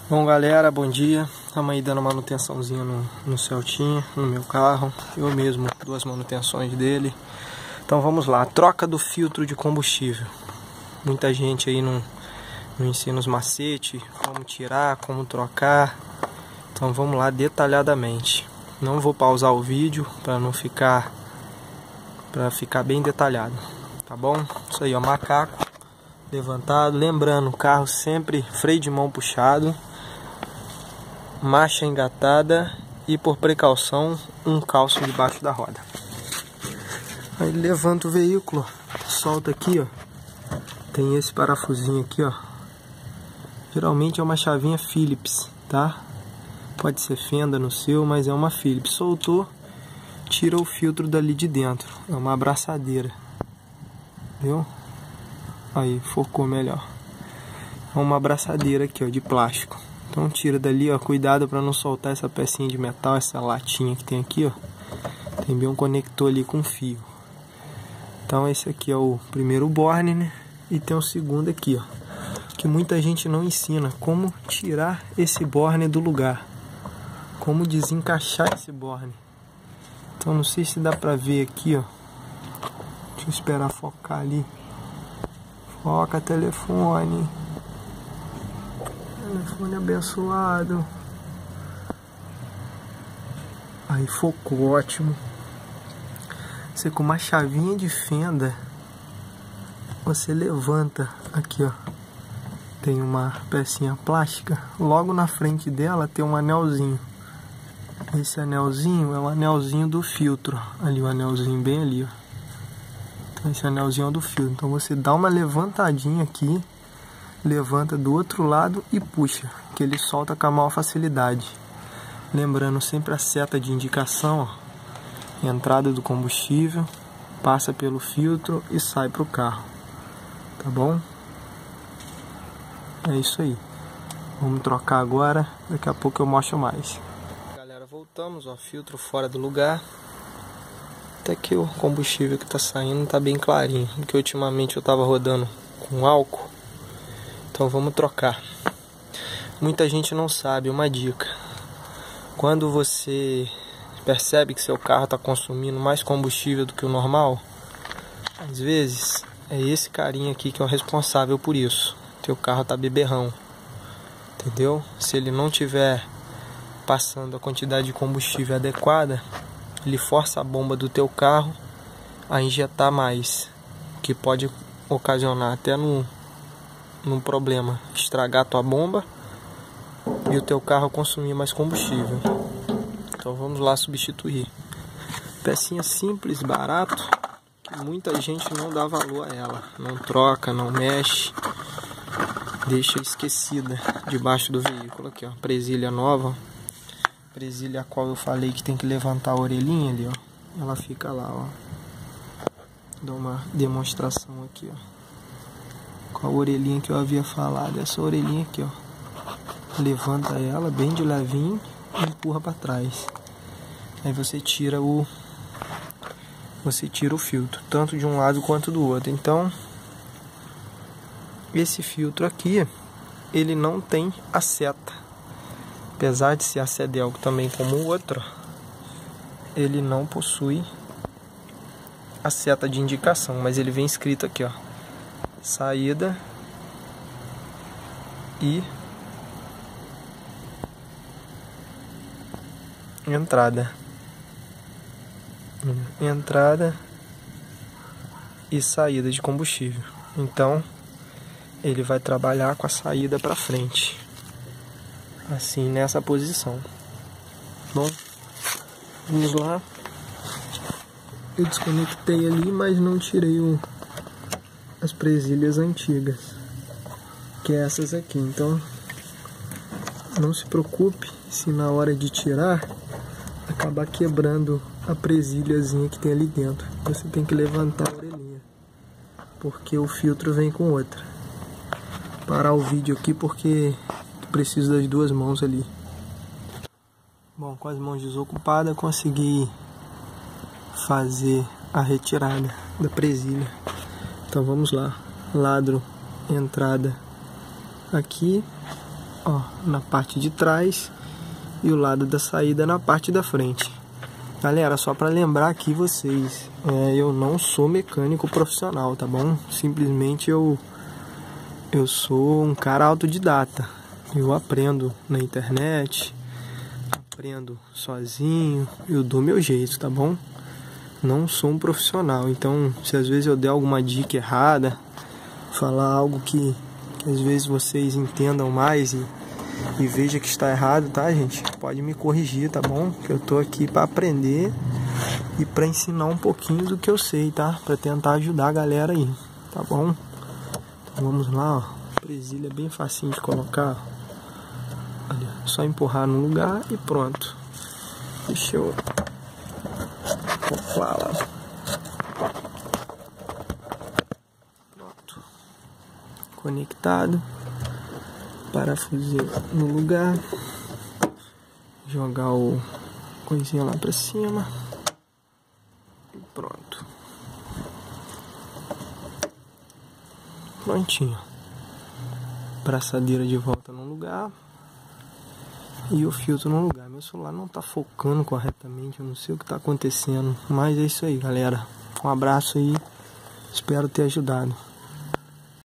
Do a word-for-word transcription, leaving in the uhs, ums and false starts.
Bom galera, bom dia. Estamos aí dando manutençãozinha no, no Celtinha, no meu carro. Eu mesmo, duas manutenções dele. Então vamos lá, troca do filtro de combustível. Muita gente aí não, não ensina os macetes, como tirar, como trocar. Então vamos lá detalhadamente. Não vou pausar o vídeo para não ficar, para ficar bem detalhado, tá bom? Isso aí, ó, macaco levantado. Lembrando, o carro sempre freio de mão puxado, marcha engatada e, por precaução, um calço debaixo da roda. Aí levanta o veículo, solta aqui, ó. Tem esse parafusinho aqui, ó. Geralmente é uma chavinha Phillips, tá? Pode ser fenda no seu, mas é uma Phillips. Soltou, tira o filtro dali de dentro. É uma abraçadeira, viu? Aí, focou melhor. É uma abraçadeira aqui, ó, de plástico. Então tira dali, ó, cuidado para não soltar essa pecinha de metal, essa latinha que tem aqui, ó. Tem bem um conector ali com fio. Então esse aqui é o primeiro borne, né? E tem o segundo aqui, ó, que muita gente não ensina como tirar esse borne do lugar, como desencaixar esse borne. Então não sei se dá pra ver aqui, ó. Deixa eu esperar focar ali. Foca, telefone. Telefone abençoado. Aí focou, ótimo. Você com uma chavinha de fenda, você levanta aqui, ó. Tem uma pecinha plástica. Logo na frente dela tem um anelzinho. Esse anelzinho é o anelzinho do filtro. Ali o anelzinho bem ali, ó. Esse anelzinho é do filtro. Então você dá uma levantadinha aqui, levanta do outro lado e puxa, que ele solta com a maior facilidade. Lembrando sempre a seta de indicação, ó. Entrada do combustível, passa pelo filtro e sai para o carro, tá bom? É isso aí. Vamos trocar agora, daqui a pouco eu mostro mais. Galera, voltamos, ó, filtro fora do lugar. Até que o combustível que tá saindo tá bem clarinho, porque ultimamente eu tava rodando com álcool. Então vamos trocar. Muita gente não sabe, uma dica. Quando você percebe que seu carro está consumindo mais combustível do que o normal, às vezes é esse carinha aqui que é o responsável por isso. Teu carro tá beberrão, entendeu? Se ele não tiver passando a quantidade de combustível adequada, ele força a bomba do teu carro a injetar mais, que pode ocasionar até num, num problema, estragar a tua bomba e o teu carro consumir mais combustível. Então vamos lá substituir. Pecinha simples, barato, que muita gente não dá valor a ela. Não troca, não mexe, deixa esquecida debaixo do veículo. Aqui, ó, presilha nova. Presilha a qual eu falei que tem que levantar a orelhinha ali, ó. Ela fica lá, ó. Dou uma demonstração aqui, ó. Com a orelhinha que eu havia falado. Essa orelhinha aqui, ó. Levanta ela bem de levinho e empurra para trás. Aí você tira o você tira o filtro, tanto de um lado quanto do outro. Então, esse filtro aqui, ele não tem a seta. Apesar de ser a Cedelco também como o outro, ele não possui a seta de indicação, mas ele vem escrito aqui, ó, saída e entrada. Entrada e saída de combustível. Então, ele vai trabalhar com a saída para frente. Assim, nessa posição. Bom, vamos lá. Eu desconectei ali, mas não tirei o, as presilhas antigas, que é essas aqui. Então, não se preocupe se na hora de tirar acabar quebrando a presilhazinha que tem ali dentro. Você tem que levantar a orelhinha, porque o filtro vem com outra. Parar o vídeo aqui porque preciso das duas mãos ali. Bom, com as mãos desocupadas consegui fazer a retirada da presilha. Então vamos lá. Ladro, entrada aqui ó, na parte de trás e o lado da saída na parte da frente. Galera, só para lembrar aqui vocês, é, eu não sou mecânico profissional, tá bom? Simplesmente eu, eu sou um cara autodidata. Eu aprendo na internet, aprendo sozinho, eu dou meu jeito, tá bom? Não sou um profissional, então se às vezes eu der alguma dica errada, falar algo que, que às vezes vocês entendam mais e, e vejam que está errado, tá, gente? Pode me corrigir, tá bom? Que eu tô aqui para aprender e para ensinar um pouquinho do que eu sei, tá? Para tentar ajudar a galera aí, tá bom? Então vamos lá, ó. Presilha é bem facinho de colocar. Olha, só empurrar no lugar e pronto. Deixa eu acoplar lá. Pronto. Conectado. Parafusinho no lugar. Jogar o coisinha lá pra cima. E pronto. Prontinho. Braçadeira de volta no lugar. E o filtro no lugar. Meu celular não tá focando corretamente. Eu não sei o que tá acontecendo. Mas é isso aí, galera. Um abraço aí. Espero ter ajudado.